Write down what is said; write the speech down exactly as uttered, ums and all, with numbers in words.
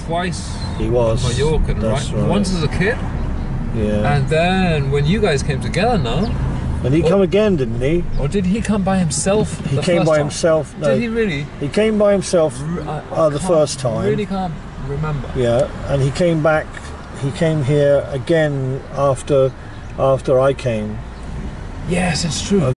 twice. He was. Mallorca, That's right? right. Once as a kid. Yeah. And then when you guys came together now. And he or, come again, didn't he? Or did he come by himself? He the came first by time? himself. No, did he really? He came by himself I, I uh, the first time. Really can't remember. Yeah, and he came back. He came here again after after I came. Yes, it's true.